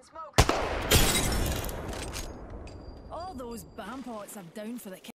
All those bam pots are down for the